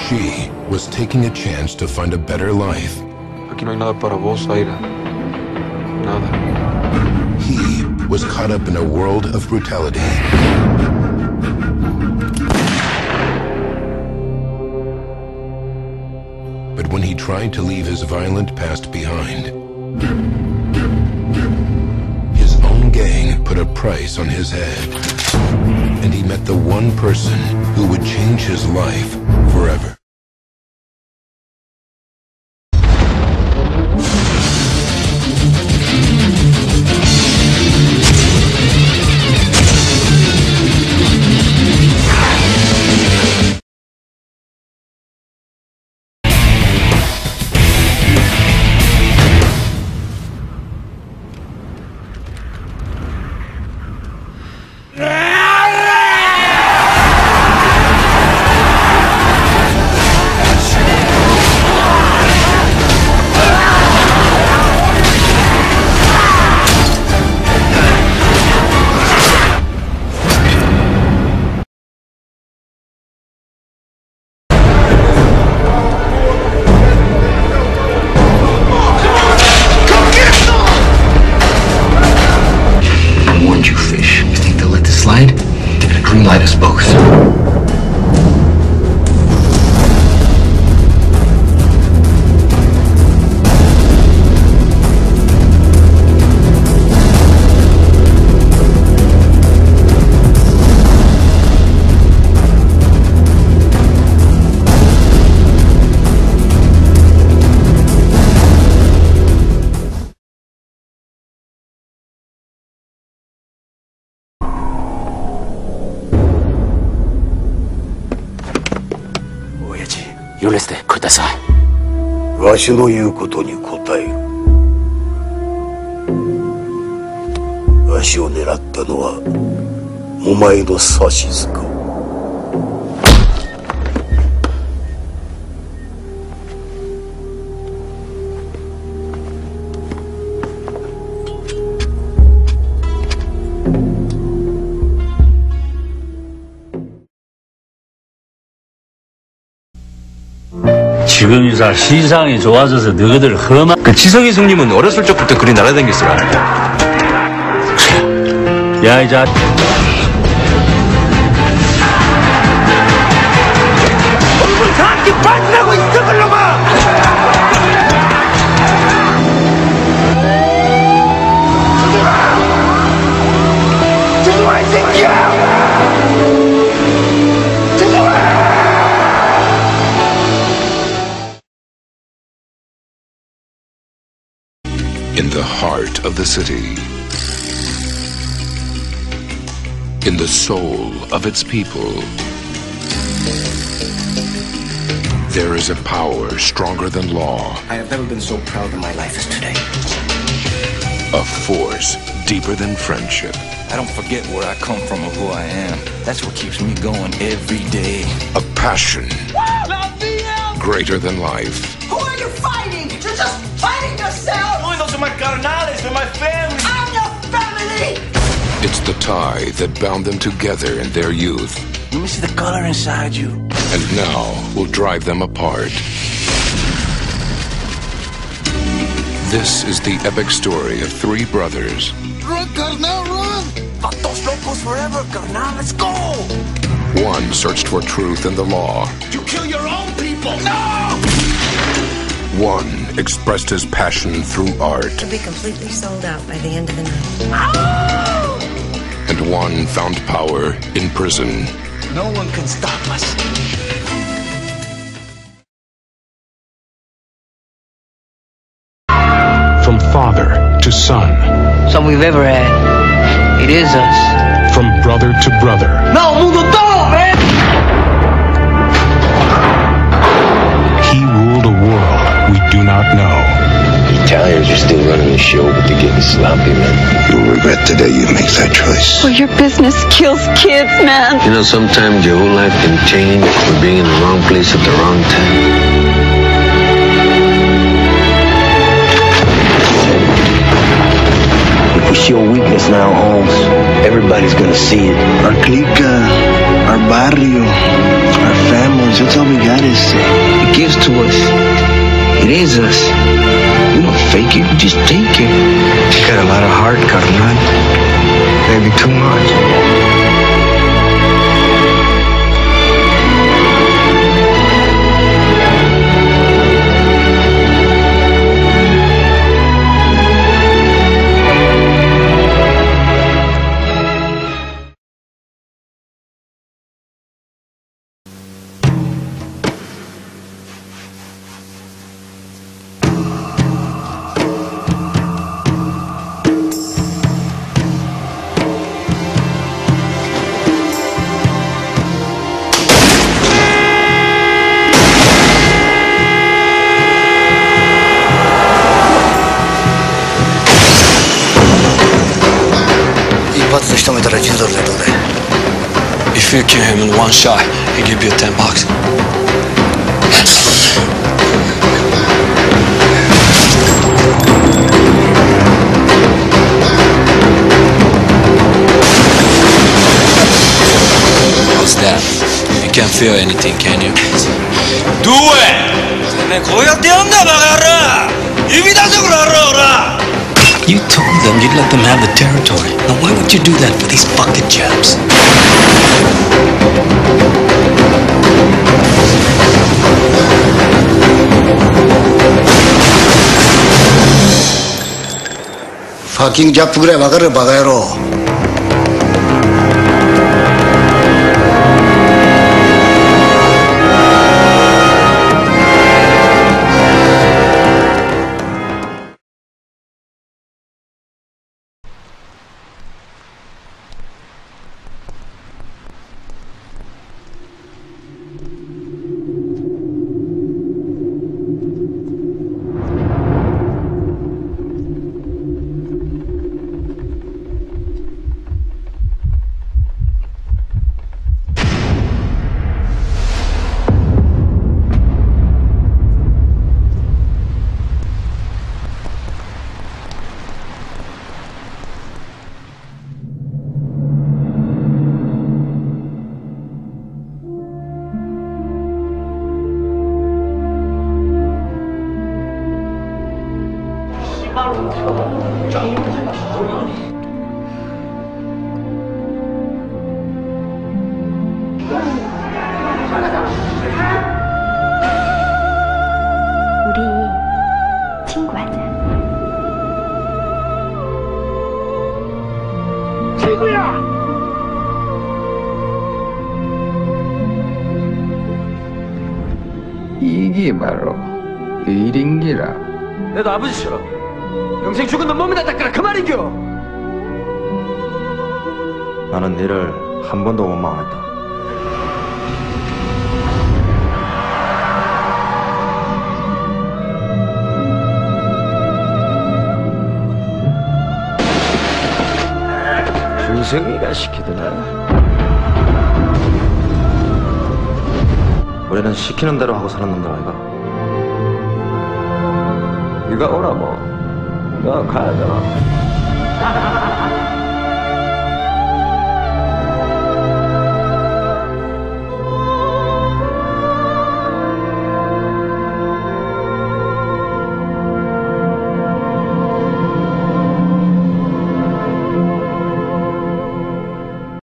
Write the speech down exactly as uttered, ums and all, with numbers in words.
She was taking a chance to find a better life. Aquí no hay nada para vos, Zaira. Nada. He was caught up in a world of brutality. But when he tried to leave his violent past behind, his own gang put a price on his head, and he met the one person who would change his life forever. Greenlight us both. 許してください。 わしの言うことに答える。わしを狙ったのはお前の指図か。 지금 이 사 시상이 좋아져서 너희들 험한 그 지성이 성님은 어렸을 적부터 그리 날아다녔을 아는데. 야 이 자 얼굴 감기 빠지라고 이 썩을 놈아! 들어와 이 새끼야! In the heart of the city, in the soul of its people, there is a power stronger than law. I have never been so proud in my life as today. A force deeper than friendship. I don't forget where I come from or who I am. That's what keeps me going every day. A passion greater than life. Who are you fighting? You're just fighting yourself! Oh, those are my carnales, they're my family. I'm your family! It's the tie that bound them together in their youth. Let me see the color inside you. And now will drive them apart. This is the epic story of three brothers. Run, carnal, run! Fuck those locos forever, carnal, let's go! One searched for truth in the law. You kill your own people! No! One expressed his passion through art. It'll be completely sold out by the end of the night. Oh! And one found power in prison. No one can stop us. From father to son. Some we've ever had. It is us. From brother to brother. No, mundo todo, man! He ruled a world we do not know. The Italians are still running the show, but they're getting sloppy, man. You'll regret the day you make that choice. Well, your business kills kids, man. You know, sometimes your whole life can change for being in the wrong place at the wrong time. It's your weakness now, Holmes. Everybody's gonna see it. Our clique, our barrio, our family. us. That's all we got is It gives to us. It is us. We don't fake it, we just take it. You got a lot of heart, carnal. Maybe too much. If you kill him in one shot, he'll give you ten bucks. How's that? You can't feel anything, can you? Do it! You told them you'd let them have the territory. Now why would you do that for these bucket jobs? Fucking 잡부그래 막아라 바가야로. 우리 친구하자. 친구야! 이게 바로 의린기라. 내도 아버지처럼 평생 죽은 놈 몸에다 닦으라 그 말인겨. 나는 니를 한 번도 원망했다. 준석이가 시키더라. 우리는 시키는 대로 하고 사는 놈들 아이가? 네가 오라고. 너 가야 되나?